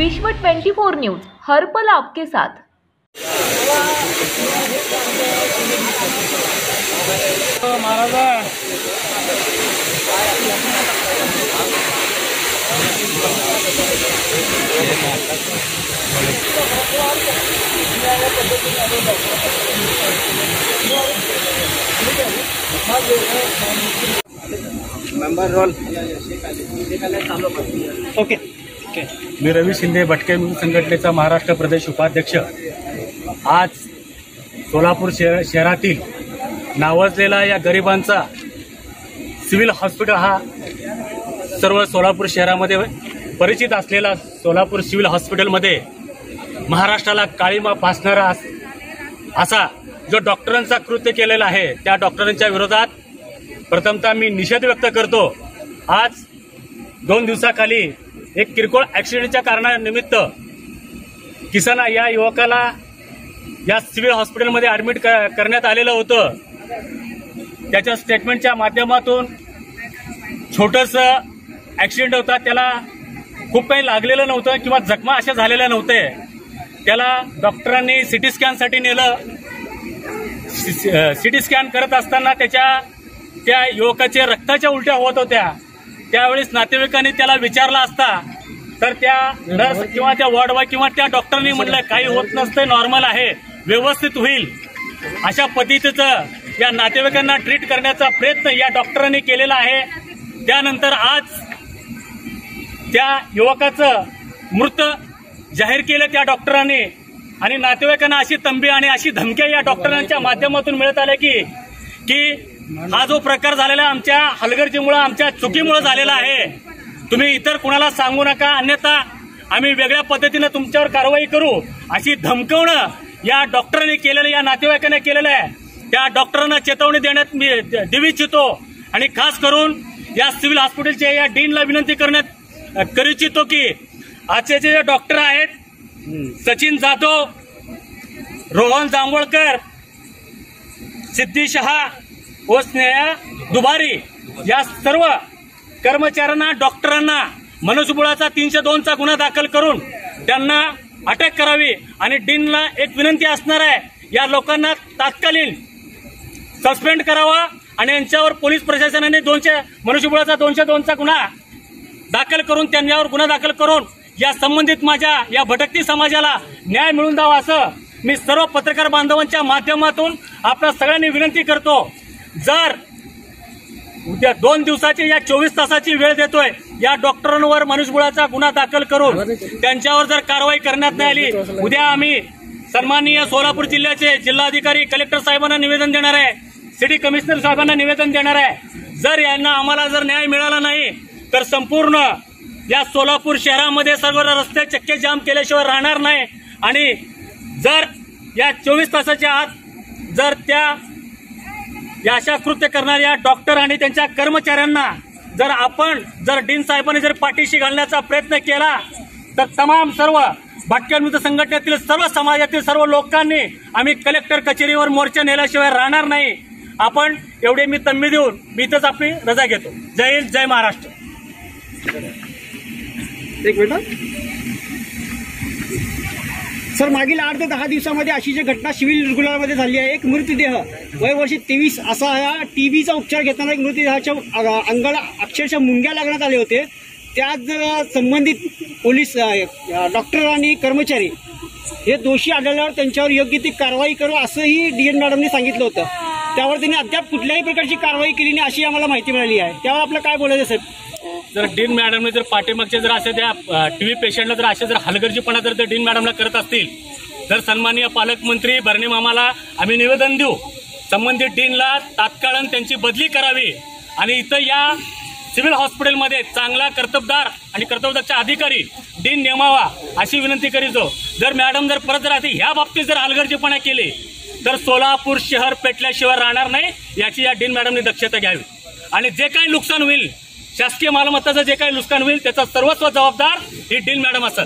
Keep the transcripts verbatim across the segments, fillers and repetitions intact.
विश्व चौबीस न्यूज हर पल आपके साथ। मेंबर रोल ओके ओके मी रवी शिंदे भटके संघटनेचा महाराष्ट्र प्रदेश उपाध्यक्ष। आज सोलापूर शहर शहरातील नावाजलेला या गरिबांचा सिव्हिल हॉस्पिटल हा सर्व सोलापूर शहरामध्ये परिचित असलेला सोलापूर सिव्हिल हॉस्पिटलमध्ये महाराष्ट्राला काळीमा फासणारा असा जो डॉक्टरांचा कृत्य केलेला आहे त्या डॉक्टरांच्या विरोधात प्रथमतः मी निषेध व्यक्त करतो। आज दोन दिवसाखाली एक किरकोळ ऍक्सिडेंटच्या कारणानिमित्त किसना या युवकाला या सिव्हिल हॉस्पिटलमध्ये ऍडमिट करण्यात आलेलं होतं। त्याच्या स्टेटमेंटच्या माध्यमातून छोटंसं ऍक्सिडेंट होता, त्याला खूप काही लागलेलं नव्हतं किंवा जखमा अशा झालेल्या नव्हते। त्याला डॉक्टरांनी सिटी स्कॅनसाठी नेलं। सिटी स्कॅन करत असताना त्याच्या त्या युवकाच्या रक्ताच्या उलट्या होत होत्या। त्यावेळेस नातेवाईकांनी त्याला विचारलं असता तर त्या नर्स किंवा त्या वॉर्ड बॉय किंवा त्या डॉक्टरांनी म्हटलं काही होत नसतं, नॉर्मल आहे, व्यवस्थित होईल। अशा पद्धतीचं या नातेवाईकांना ट्रीट करण्याचा प्रयत्न या डॉक्टरांनी केलेला आहे। त्यानंतर आज त्या युवकाचं मृत जाहीर केलं त्या डॉक्टरांनी आणि नातेवाईकांना अशी तंबी आणि अशी धमक्या या डॉक्टरांच्या माध्यमातून मिळत आल्या की की हा जो प्रकार झालेला आमच्या हलगर्जीमुळे आमच्या चुकीमुळे झालेला आहे, तुम्ही इतर कुणाला सांगू नका, अन्यथा आम्ही वेगळ्या पद्धतीने तुमच्यावर कारवाई करू अशी धमकवणं या डॉक्टरांनी केलेलं, या नातेवाईकांनी केलेलं आहे। त्या डॉक्टरांना चेतावणी देण्यात मी देऊ इच्छितो आणि खास करून या सिव्हिल हॉस्पिटलच्या या डीनला विनंती करण्यात करू इच्छितो की आजचे जे डॉक्टर आहेत सचिन जाधव, रोहन जांभोळकर, सिद्धी शहा व स्नेहा दुबारी या सर्व कर्मचाऱ्यांना, डॉक्टरांना मनुष्यबळाचा तीनशे दोनचा गुन्हा दाखल करून त्यांना अटक करावी आणि डीनला एक विनंती असणार आहे, या लोकांना तात्कालीन सस्पेंड करावा आणि यांच्यावर पोलीस प्रशासनाने दोनशे मनुष्यबळाचा दोनशे दोनचा गुन्हा दाखल करून त्यांच्यावर गुन्हा दाखल करून या संबंधित माझ्या या भटकती समाजाला न्याय मिळवून द्यावा असं मी सर्व पत्रकार बांधवांच्या माध्यमातून आपल्या सगळ्यांनी विनंती करतो। जर उद्या दोन दिवसाची या चोवीस तासाची वेळ देतोय, या डॉक्टरांवर मनुष्यबळाचा गुन्हा दाखल करून त्यांच्यावर जर कारवाई करण्यात नाही आली, उद्या आम्ही सन्माननीय सोलापूर जिल्ह्याचे जिल्हाधिकारी कलेक्टर साहेबांना निवेदन देणार आहे, सिटी कमिशनर साहेबांना निवेदन देणार आहे। जर यांना आम्हाला जर न्याय मिळाला नाही तर संपूर्ण या सोलापूर शहरामध्ये सर्व रस्ते चक्के जाम केल्याशिवाय राहणार नाही आणि जर या चोवीस तासाच्या आत जर त्या या अशा कृत्य करणाऱ्या डॉक्टर आणि त्यांच्या कर्मचाऱ्यांना जर आपण जर डीन साहेबांनी जर पाठीशी घालण्याचा प्रयत्न केला तर तमाम सर्व भटक्या विमुक्त संघटनेतील सर्व समाजातील सर्व लोकांनी आम्ही कलेक्टर कचेरीवर मोर्चा नेल्याशिवाय राहणार नाही। आपण एवढे मी तन्मी देऊन मी इथंच आपली रजा घेतो। जय हिंद, जय महाराष्ट्र। एक मिनिट सर, मागील आठ ते दहा दिवसामध्ये अशी जी घटना सिव्हिल रुग्णालयामध्ये झाली आहे, एक मृतदेह वय वर्ष तेवीस असा या टीबीचा उपचार घेताना एक मृतदेहाच्या अंगाला अक्षरशः मुंग्या लागण्यात आले होते। त्यात संबंधित पोलीस डॉक्टर आणि कर्मचारी हे दोषी आढळल्यावर त्यांच्यावर योग्य ती कारवाई करू असंही डीएन मॅडमने सांगितलं होतं। त्यावर त्यांनी अद्याप कुठल्याही प्रकारची कारवाई केली नाही अशी आम्हाला माहिती मिळाली आहे। त्यावर आपलं काय बोलायचं साहेब? जर डीन मॅडमने जर पाठीमागचे जर असे त्या टीव्ही पेशंटला जर असे जर हलगर्जीपणा जर त्या डीन मॅडमला करत असतील तर सन्माननीय पालकमंत्री बर्णे मामाला आम्ही निवेदन देऊ, संबंधित डीनला तात्काळ त्यांची बदली करावी आणि इथं या सिव्हिल हॉस्पिटलमध्ये चांगला कर्तबदार आणि कर्तव्यदक्ष अधिकारी डीन नेमावा अशी विनंती करीतो। जर मॅडम जर परत जर ह्या बाबतीत जर हलगर्जीपणा केली तर सोलापूर शहर पेटल्याशिवाय राहणार नाही, याची या डीन मॅडमने दक्षता घ्यावी आणि जे काही नुकसान होईल, शासकीय मालमत्ताचं जे काही नुकसान होईल त्याचा सर्वस्व जबाबदार ही डीन मॅडम असतात।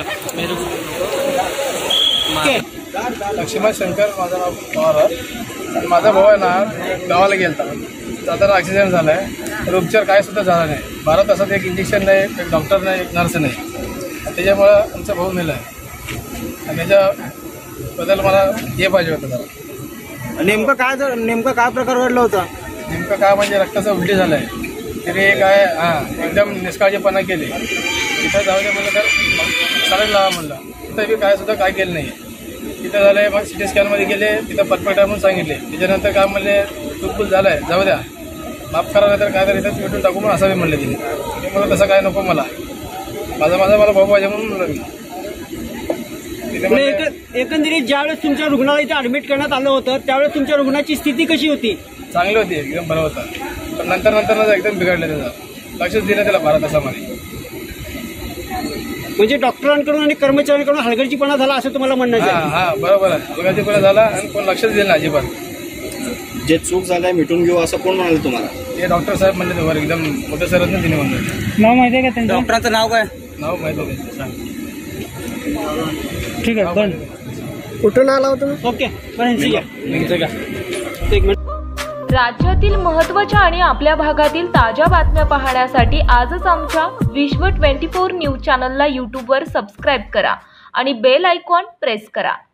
लक्ष्मण शंकर माझं नाव पवार आहे। आणि माझा भाऊ आहे ना गावाला गेलता, जाताना ॲक्सिडेंट झाला आहे, तर उपचार काय सुद्धा झाला नाही. बारा तासात एक इंजेक्शन नाही, एक डॉक्टर नाही, एक नर्स नाही. त्याच्यामुळं आमचा भाऊ मेला आहे आणि त्याच्याबद्दल मला हे पाहिजे होतं जरा. नेमकं काय जर नेमकं काय प्रकार घडला होता? नेमकं काय म्हणजे रक्ताचा उलटी झाला आहे. तरी काय हां एकदम निष्काळजीपणा केली. तिथं जाऊ दे म्हणलं तर चालेल लावा म्हणलं, तिथं बी काय सुद्धा काय केलं नाही. तिथं झालं आहे, मग सिटी स्कॅनमध्ये गेले, तिथं परफेक्ट आहे म्हणून सांगितले. त्याच्यानंतर काय म्हणले चुकबुल झालं आहे, जाऊ द्या माफ करा, नाही तर काय तर इथं भेटून टाकू म्हणून असावे म्हणले तिने. ते म्हणलं तसं काय नको, मला माझा माझा मला भाऊ पाहिजे म्हणून म्हणलं मी. तिथे म्हणजे म्हणले, एक- एकंदरीत ज्यावेळेस तुमच्या रुग्णाला इथे ऍडमिट करण्यात आलं होतं त्यावेळेस तुमच्या रुग्णाची स्थिती कशी होती? चांगली होती, एकदम बरं होता. पण नंतर नंतर एकदम बिघडलं, त्याचं लक्षच दिलं त्याला बारा तासामध्ये. म्हणजे डॉक्टरांकडून आणि कर्मचाऱ्यांकडून हलगर्जीपणा झाला असं तुम्हाला म्हणणं हां आहे? हां बरोबर आहे, हलगर्जीपणा झाला आणि कोण लक्षच दिलं नाही अजिबात. जे चूक झालंय मिटून घेऊ असं कोण म्हणाले तुम्हाला? हे डॉक्टर साहेब म्हणले ते वर एकदम मोठे सरच नाही तिने म्हणलं. नाव माहिती आहे का त्यांचं? डॉक्टरांचं नाव काय? नाव माहिती होते सांग. ठीक आहे, पण कुठून आला होता? ओके, पण एक मिनिट. राज्यातील महत्त्वाच्या आणि आपल्या भागातील ताज्या बातम्या पाहण्यासाठी आजच आमच्या विश्व ट्वेंटी फोर न्यूज चॅनलला यूट्यूबवर सबस्क्राईब करा आणि बेल आयकॉन प्रेस करा.